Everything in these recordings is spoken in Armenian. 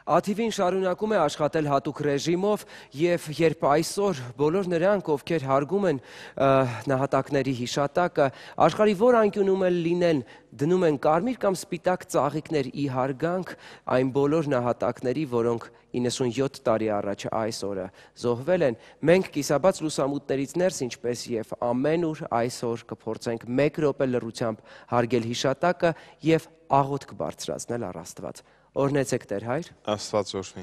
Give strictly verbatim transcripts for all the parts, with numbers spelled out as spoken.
Աթիվին շարունակում է աշխատել հատուկ ռեժիմով և երբ այսօր բոլոր նրանք, ովքեր հարգում են նահատակների հիշատակը, աշխարհի որ անկյունում էլ լինեն, դնում են կարմիր կամ սպիտակ ծաղիկներ ի հարգանք այն բոլոր նահատակների, որոնք իննսունյոթ տարի առաջ այս օրը զոհվել են, մենք կիսաբաց լուսամուտներից ներս, ինչպես և ամեն ուր այսօր կփորձենք մեկ րոպե լռությամբ հարգել հիշատակը և աղոթք բարձրացնել առ Աստված։ Օրհնեցեք Տեր Հայր, Աստված օրհնի։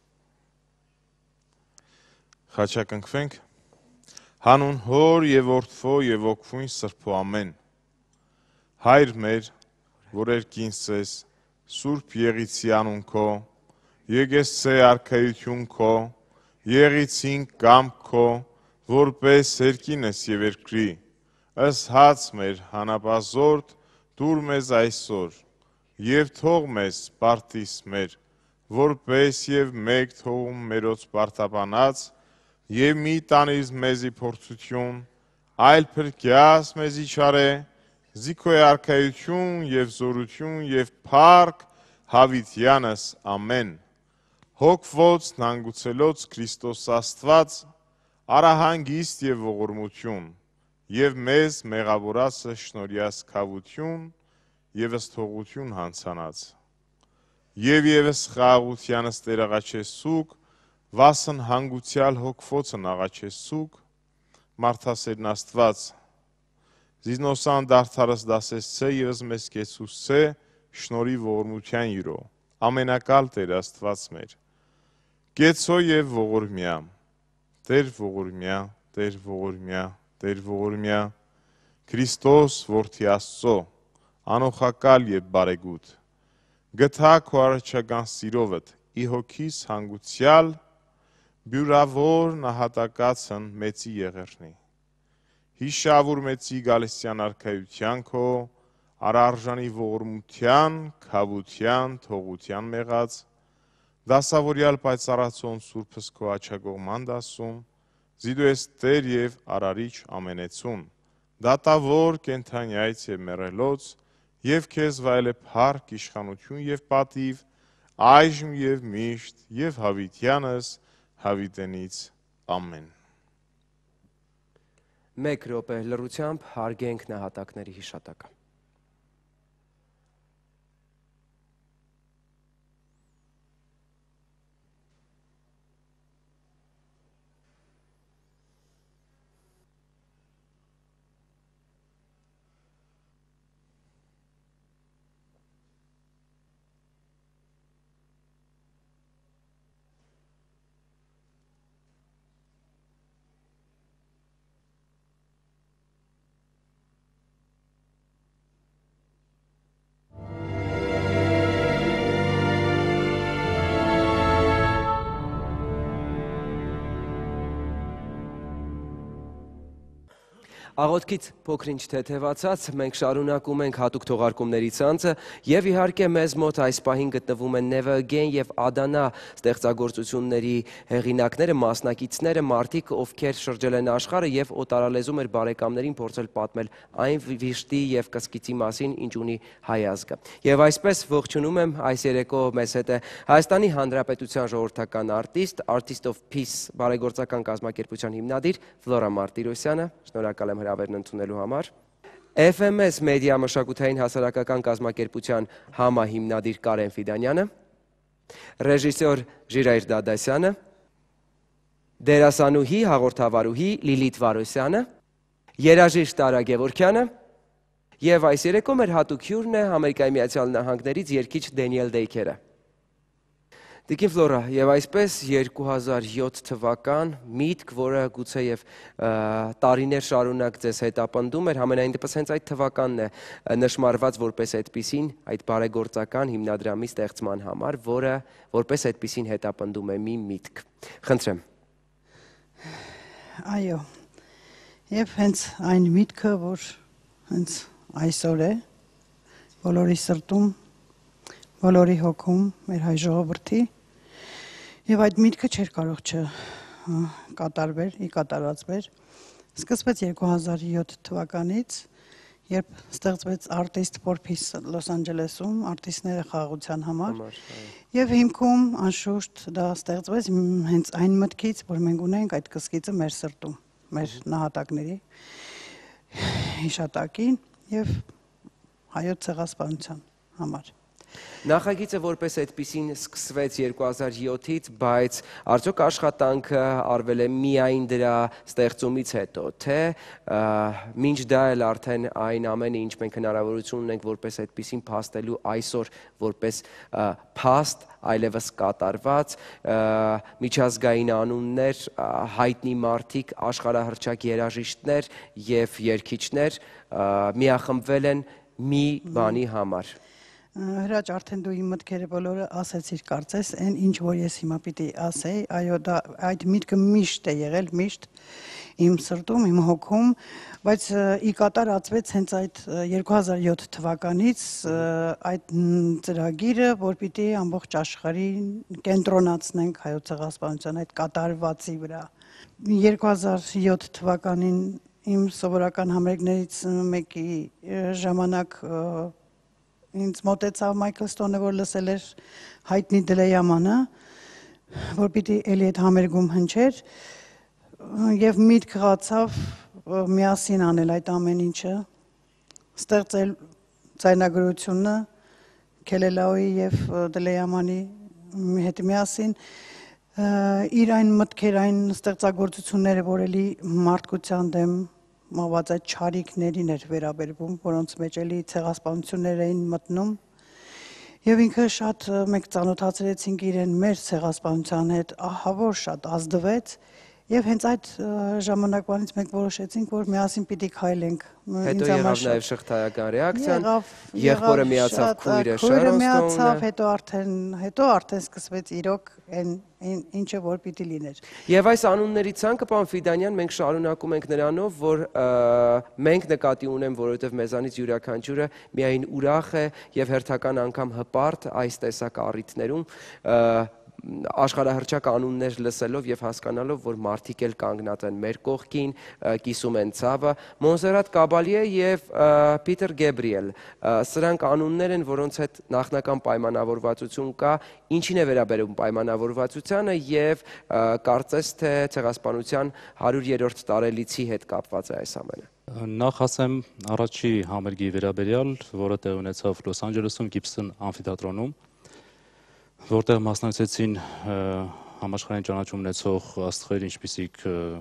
Խաչակնքվենք։ Հանուն Հոր եւ Որդվո եւ Ոգուին Սրբո ամեն։ Հայր մեր, որ երկինս ես, Սուրբ եղիցի անուն քո, եկեսցե արքայություն քո, եղիցին կամ քո, որպես երկինս եւ երկրի, ըստ հաց մեր հանապազորդ դուր մեզ այսօր, և թող մեզ պարտիս մեր, որպես և մեկ թողում մերոց պարտաբանած, և մի տանից մեզի փորձություն, այլ փրկյաս մեզի չարե, զիքոյ արքայություն և զորություն և փառք հավիտյանս ամեն։ Հոգվոց նանգուցելոց Քրիստոս Աստված, արահանգիստ և ողորմություն, և մեզ մեղավորացը շնորհյաս քավություն, և ըսթողություն հանցանած, և եվս խաղաղությանս Տեր աղաչեսուկ, վասն հանգուցյալ հոգվոցն աղաչեսուկ, մարդասերն Աստված, զիզնոսան դարդարս դասեսցե եվս մեզ կեցուսցե, շնորի ողորմության յուրո, ամենակալ Տեր Աստված մեր, կեցո և ողորմյա, Տեր ողորմյա, Տեր ողորմյա, Տեր ողորմյա, Քրիստոս որդի Աստծո, անոխակալ և բարեգութ, գթա քո առաջական սիրովդ, ի հոգիս հանգուցյալ, բյուրավոր նահատակացն մեծի եղերնի, հիշավուր մեծի գալստյան արքայության քո, արարժանի ողորմության, քավության, թողության մեղած, դասավորյալ պայծառացոն սուրբս քո աչագողման դասում, զիդու ես Տեր և արարիչ ամենեցուն, դատավոր կենթանյայց և մեռելոց, և քեզ վայել է փառք, իշխանություն և պատիվ, այժմ և միշտ, և հավիտյանս հավիտենից ամեն։ Մեկ րոպե լռությամբ հարգենք նահատակների հիշատակը։ Աղոթքից փոքր-ինչ թեթևացած, մենք շարունակում ենք հատուկ թողարկումների ցանցը և իհարկե մեզ մոտ այս պահին գտնվում են Never Again և Ադանա ստեղծագործությունների հեղինակները, մասնակիցները, մարդիկ, ովքեր շրջել են աշխարհը և օտարալեզու մեր բարեկամներին փորձել պատմել այն վիշտի և կսկիծի մասին, ինչ ունի հայ ազգը։ Եվ այսպես ողջունում եմ այս երեկո մեզ հետ է Հայաստանի Հանրապետության ժողովրդական արտիստ, Artist of Peace բարեգործական կազմակերպության հիմնադիր Ֆլորա Մարտիրոսյանը, շնորհակալ եմ հրավերն ընդունելու համար, F M S մեդիա մշակութային հասարակական կազմակերպության համահիմնադիր Կարեն Ֆիդանյանը, ռեժիսոր Ժիրայր Դադասյանը, դերասանուհի, հաղորդավարուհի Լիլիթ Վարոսյանը, երաժիշտ Տարա Գևորգյանը և այս երեկո մեր հատուկ հյուրն է Ամերիկայի Միացյալ Նահանգներից երգիչ Դենիել Դեյքերը։ Տիկին Ֆլորա, և այսպես երկու հազար յոթ թվական միտք, որը գուցե և տարիներ շարունակ ձեզ հետապնդում էր, համենայն դեպս հենց այդ թվականն է նշմարված որպես այդպիսին այդ բարեգործական հիմնադրամի ստեղծման համար, որը որպես այդպիսին հետապնդում է մի միտք։ Խնդրեմ։ Այո, և հենց այն միտքը, որ հենց այսօր է, բոլորի սրտում, բոլորի հոգում, մեր հայ ժողովրդի, և այդ միտքը չէր կարող չկատարվեր, ի կատարված բեր, սկսվեց երկու հազար յոթ թվականից երբ ստեղծվեց արտիստ փորփիս Լոս Անջելեսում, արտիստները խաղաղության համար, եւ հիմքում անշուշտ դա ստեղծվեց հենց այն մտքից, որ մենք ունենք այդ կսկիծը մեր սրտում, մեր նահատակների հիշատակին եւ հայոց ցեղասպանության համար։ Նախագիծը որպես այդպիսին սկսվեց երկու հազար յոթից, բայց արդյոք աշխատանքը արվել է միայն դրա ստեղծումից հետո, թե մինչ դա էլ արդեն այն ամենը, ինչ մենք հնարավորություն ունենք որպես այդպիսին փաստելու այսօր որպես փաստ, այլևս կատարված, միջազգային անուններ, հայտնի մարդիկ, աշխարհահռչակ երաժիշտներ եւ երգիչներ միախմբվել են մի բանի համար։ Հրաչ, արդեն դու իմ մտքերը բոլորը ասեցիր, կարծես, այն ինչ որ ես հիմա պիտի ասեի, այո, դա այդ միտքը միշտ է եղել, միշտ իմ սրտում, իմ հոգում, բայց ի կատար ածվեց հենց այդ երկու հազար յոթ թվականից այդ ծրագիրը, որ պիտի ամբողջ աշխարհին կենտրոնացնենք հայոց ցեղասպանության այդ կատարվածի վրա։ երկու հազար յոթ թվականին իմ սովորական համերգներից մեկի ժամանակ ինձ մոտեցավ Մայքլ Ստոնը, որ լսել էր հայտնի Դլեյամանը, որ պիտի էլի այդ համերգում հնչեր, եւ միտք ղացավ միասին անել այդ ամեն ինչը, ստեղծել ձայնագրությունը Քելելաուի եւ Դլեյամանի հետ միասին, իր այն մտքեր, այն ստեղծագործությունները, որ էլի մարդկության դեմ մոված այդ չարիքներին էր վերաբերվում, որոնց մեջ էլի ցեղասպանություններ էին մտնում, եւ ինքը շատ մենք ծանոթացրեցինք իրեն մեր ցեղասպանության հետ, ահա որ շատ ազդվեց, եւ հենց այդ ժամանակվանից մենք որոշեցինք, որ միասին պիտի քայլենք։ Հետո եղավ նաեւ շղթայական ռեակցիան, եղբորը միացավ քույրը Շարոնստոնը, հետո արդեն հետո արդեն սկսվեց իրոք այն ինչը որ պիտի լիներ։ Եվ այս անունների ցանկը, պարոն Ֆիդանյան, մենք շարունակում ենք նրանով, որ մենք նկատի ունենք, որովհետև մեզանից յուրաքանչյուրը միայն ուրախ է եւ հերթական անգամ հպարտ այս տեսակ առիթներում աշխարհահռչակ անուններ լսելով եւ հասկանալով, որ մարդիկ էլ կանգնած են մեր կողքին, կիսում են ցավը, Մոնսերատ Կաբալիե եւ Պիտեր Գեբրիել, սրանք անուններ են, որոնց հետ նախնական պայմանավորվածություն կա, ինչին է վերաբերում պայմանավորվածությանը եւ կարծես թե ցեղասպանության հարյուրերորդ տարելիցի հետ կապված է այս ամենը։ Նախ ասեմ առաջի համերգի վերաբերյալ, որը տեղ ունեցավ Լոս Անջելեսում Գիբսոն ամֆիթատրոնում, որտեղ մասնակցեցին համաշխարհային ճանաչում ունեցող աստղեր, ինչպիսիք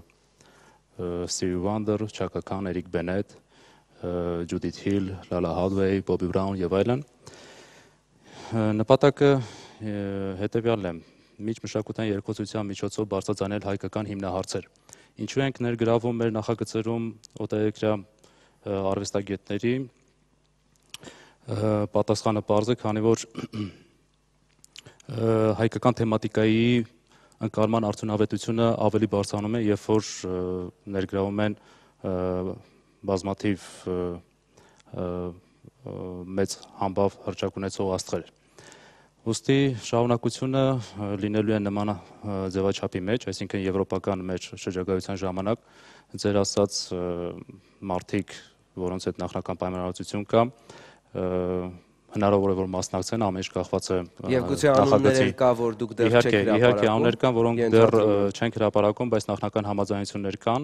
Ստիվի Վանդեր, Չակա Քան, Էրիկ Բենետ, Ջուդիթ Հիլ, Լալա Հադվեյ, Բոբի Բրաուն եւ այլն։ Նպատակը հետեւյալն է՝ միջմշակութային երկխոսության միջոցով բարձրացնել հայկական հիմնահարցեր։ Ինչու ենք ներգրավում մեր նախագծերում օտարերկրյա արվեստագետների, պատասխանը պարզ է, քանի որ հայկական թեմատիկայի ընկալման արդյունավետությունը ավելի բարձրանում է, երբ որ ներգրավում են բազմաթիվ մեծ համբավ հռչակ ունեցող աստղեր։ Ուստի շարունակությունը լինելու է նման ձևաչափի մեջ, այսինքն եվրոպական մեր շրջագայության ժամանակ ձեր ասած մարդիկ, որոնց հետ նախնական պայմանավորվածություն կա, հնարավոր է որ մասնակցեն, ամեն ինչ կախված է Եվ գուցե անուններ կա, որ դուք դեռ չեք հրապարակում։ Իհարկե, անուններ կան, որոնք դեռ չենք հրապարակում, բայց նախնական համաձայնություններ կան։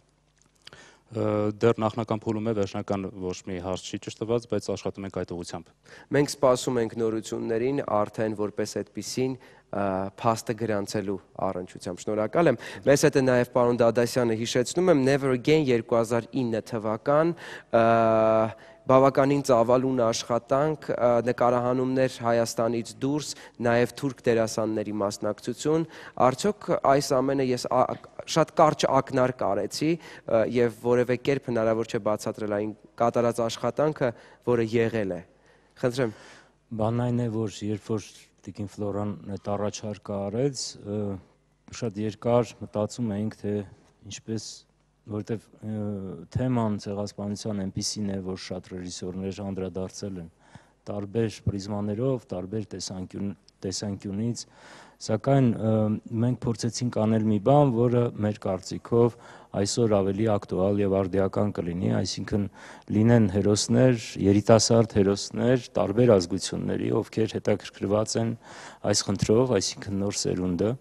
Դեռ նախնական փուլում է, վերջնական ոչ մի հարց չի ճշտված, բայց աշխատում ենք այդ ուղղությամբ։ Մենք սպասում ենք նորություններին, արդեն որպես այդպիսին փաստը գրանցելու առնչությամբ։ Շնորհակալ եմ։ Մեզ հետ է նաև պարոն Դադասյանը, հիշեցնում եմ, Never Again երկու հազար ինը թվական բավականին ծավալուն աշխատանք, նկարահանումներ Հայաստանից դուրս, նաև թուրք դերասանների մասնակցություն, արդյոք այս ամենը ես շատ կարճ ակնարկ արեցի եւ որևէ կերպ հնարավոր չէ բացատրել այն կատարած աշխատանքը, որը եղել է։ Խնդրեմ։ Բանն այն է, որ երբ որ Տիկին Ֆլորան այդ առաջարկը արեց, շատ երկար մտածում էինք, թե ինչպես, որտեվ թեման ցեղասպանության այնպիսին է, որ շատ ռեժիսորներ անդրադարձել են տարբեր պրիզմաներով, տարբեր տեսանկյուն տեսանկյունից, սակայն մենք փորձեցինք անել մի բան, որը մեր կարծիքով այսօր ավելի ակտուալ եւ արդիական կլինի, այսինքն լինեն հերոսներ, երիտասարդ հերոսներ, տարբեր ազգությունների, ովքեր հետաքրքրված են այս խնդրով, այսինքն նոր սերունդը,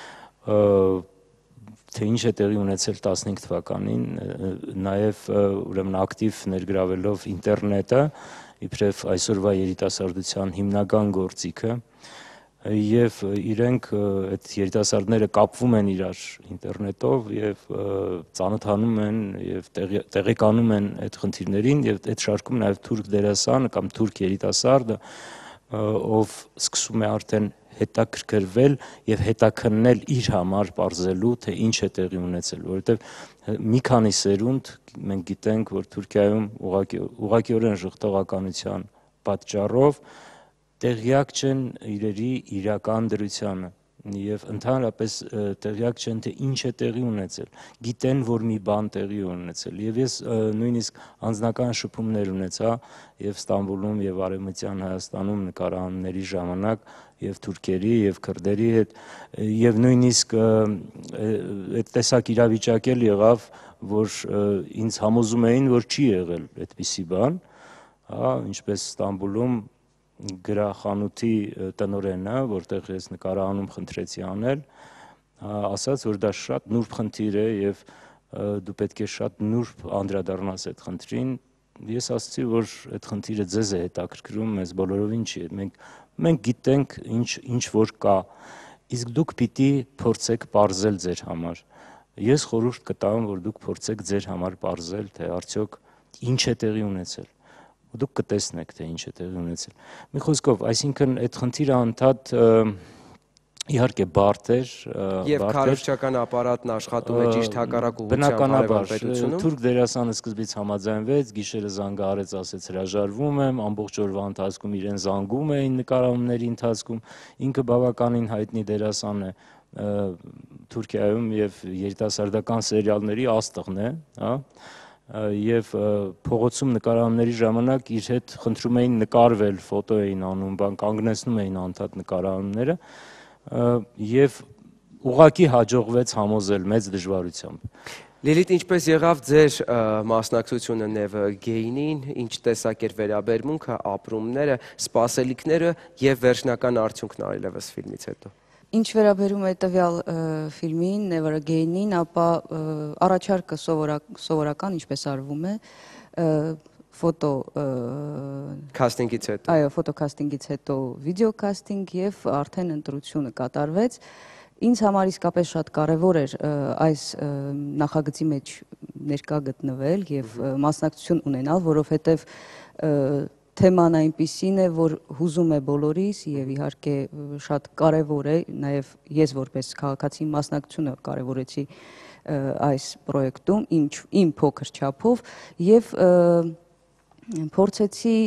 թե ինչ է տեղի ունեցել տասնհինգ թվականին, նաև ուրեմն ակտիվ ներգրավելով ինտերնետը, իբրև այսօրվա երիտասարդության հիմնական գործիքը, եւ իրենք այդ երիտասարդները կապվում են իրար ինտերնետով եւ ծանոթանում են եւ տեղեկանում են այդ խնդիրներին եւ այդ շարքում նաեւ թուրք դերասանը կամ թուրք երիտասարդը, ով սկսում է արդեն հետաքրքրվել եւ հետաքննել իր համար բարձելու, թե ինչ է տեղի ունեցել, որովհետեւ մի քանի սերունդ մենք գիտենք, որ Թուրքիայում ուղղակի ուղղակիորեն ժխտողականության պատճառով տեղյակ չեն իրերի իրական դրությանը եւ ընդհանրապես տեղյակ չեն, թե ինչ է տեղի ունեցել, գիտեն, որ մի բան տեղի ունեցել եւ ես նույնիսկ անձնական շփումներ ունեցա եւ Ստամբուլում եւ Արևմտյան Հայաստանում նկարահանումների ժամանակ եւ թուրքերի եւ քրդերի հետ եւ նույնիսկ այդ տեսակ իրավիճակ էլ եղավ, որ ինձ համոզում էին, որ չի եղել այդպիսի բան, հա, ինչպես Ստամբուլում գրախանութի տնօրենը, որտեղ ես նկարահանում խնդրեցի անել, ասաց, որ դա շատ նուրբ խնդիր է եւ դու պետք է շատ նուրբ անդրադառնաս այդ խնդրին։ Ես ասացի, որ այդ խնդիրը ձեզ է հետաքրքրում, մեզ բոլորովին չի։ Մենք մենք գիտենք ինչ ինչ որ կա, իսկ դուք պիտի փորձեք պարզել ձեր համար։ Ես խորհուրդ կտամ, որ դուք փորձեք ձեր համար պարզել, թե արդյոք ինչ է տեղի ունեցել։ Դուք կտեսնեք, թե ինչ է տեղի ունեցել։ Մի խոսքով, այսինքն այդ խնդիրը անդադ իհարկե բարդ էր, եւ քարոզչական ապարատն աշխատում է ճիշտ հակառակ ուղղությամբ արևելպետությունում։ Թուրք դերասանը սկզբից համաձայնվեց, գիշերը զանգահարեց, ասեց հրաժարվում եմ, ամբողջ օրվա ընթացքում իրեն զանգում էին նկարահանումների ընթացքում, ինքը բավականին հայտնի դերասան է Թուրքիայում եւ երիտասարդական սերիալների աստղն է, հա, եւ փողոցում նկարահանումների ժամանակ իր հետ խնդրում էին նկարվել, ֆոտո էին անում, բան կանգնեցնում էին անդադ նկարահանումները եւ ուղղակի հաջողվեց համոզել մեծ դժվարությամբ։ Լիլիթ, ինչպես եղավ ձեր մասնակցությունը Never Again-ին, ինչ տեսակ էր վերաբերմունքը, ապրումները, սպասելիքները եւ վերջնական արդյունքն այլևս ֆիլմից հետո։ Ինչ վերաբերում է տվյալ ֆիլմին, Never Again-ին, ապա առաջարկը սովորական, ինչպես արվում է, ֆոտո քաստինգից հետո։ Այո, ֆոտոքաստինգից հետո վիդեոքաստինգ եւ արդեն ընտրությունը կատարվեց։ Ինձ համար իսկապես շատ կարևոր էր այս նախագծի մեջ ներկա գտնվել եւ մասնակցություն ունենալ, որովհետեւ թեման այնպիսին է, որ հուզում է բոլորիս եւ իհարկե շատ կարեւոր է, նաեւ ես որպես քաղաքացի մասնակցությունը կարեւորեցի այս պրոյեկտում, ինչ իմ փոքր չափով եւ փորձեցի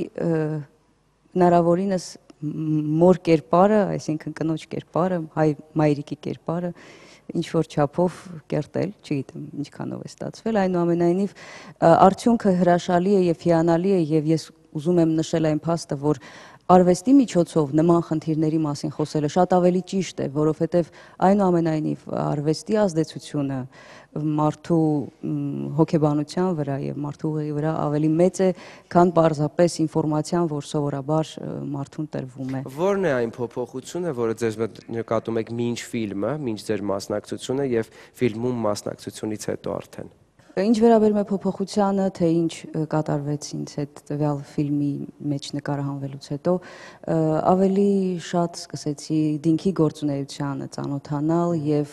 հնարավորինս մոր կերպարը, այսինքն կնոջ կերպարը, հայ մայրիկի կերպարը ինչ որ չափով կերտել, չգիտեմ ինչքանով է ստացվել, այնուամենայնիվ արդյունքը հրաշալի է եւ հիանալի է եւ ես ուզում եմ նշել այն փաստը, որ արվեստի միջոցով նման խնդիրների մասին խոսելը շատ ավելի ճիշտ է, որովհետև այնուամենայնիվ արվեստի ազդեցությունը մարդու հոգեբանության վրա եւ մարդու ուղեղի վրա ավելի մեծ է, քան պարզապես ինֆորմացիան, որ սովորաբար մարդուն տրվում է։ Որն է այն փոփոխությունը, որը ձեզ նկատում եք մինչ ֆիլմը, մինչ ձեր մասնակցությունը եւ ֆիլմում մասնակցությունից հետո արդեն։ Ինչ վերաբերում է փոփոխությանը, թե ինչ կատարվեց ինձ հետ տվյալ ֆիլմի մեջ նկարահանվելուց հետո, ավելի շատ սկսեցի դինքի գործունեությանը ծանոթանալ եւ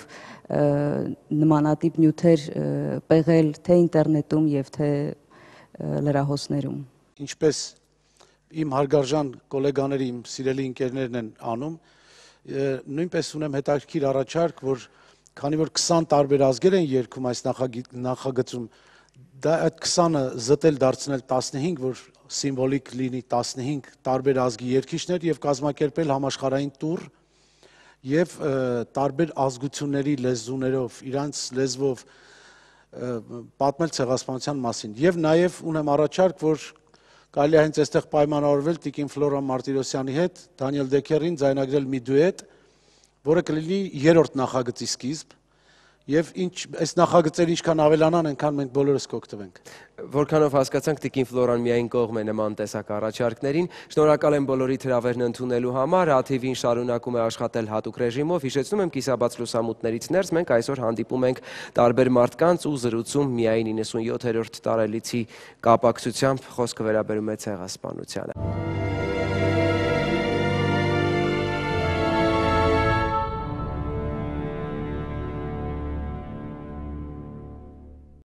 նմանատիպ նյութեր պեղել թե ինտերնետում եւ թե լրահոսներում։ Ինչպես իմ հարգարժան գոլեգաների, իմ սիրելի ընկերներն են անում, նույնպես ունեմ հետաքրքիր առաջարկ, որ քանի որ քսան տարբեր ազգեր են երգում այս նախագծում, դա այդ քսանը զտել դարձնել տասնհինգ, որ սիմվոլիկ լինի տասնհինգ տարբեր ազգի երգիչներ եւ կազմակերպել համաշխարհային տուր եւ տարբեր ազգությունների լեզուներով, իրանց լեզվով պատմել ցեղասպանության մասին։ Եվ նաեւ ունեմ առաջարկ, որ կարելի է հենց այստեղ պայմանավորվել Տիկին Ֆլորա Մարտիրոսյանի հետ, Դանիել Դեքերին ձայնագրել մի դուետ, որը կլինի երրորդ նախագծի սկիզբ, եւ ինչ այս նախագծերը ինչքան ավելանան, այնքան մենք բոլորս կօգտվենք։ Որքանով հասկացանք, Տիկին Ֆլորան միայն կողմ է նման տեսակ առաջարկներին։ Շնորհակալ եմ բոլորի թրավերն ընդունելու համար, ա թի վին շարունակում է աշխատել հատուկ ռեժիմով։ Հիշեցնում եմ, Կիսաբաց լուսամուտներից ներս մենք այսօր հանդիպում ենք տարբեր մարդկանց ու զրուցում միայն իննսունյոթերորդ տարելիցի կապակցությամբ, խոսքը վերաբերում է ցեղասպանությանը։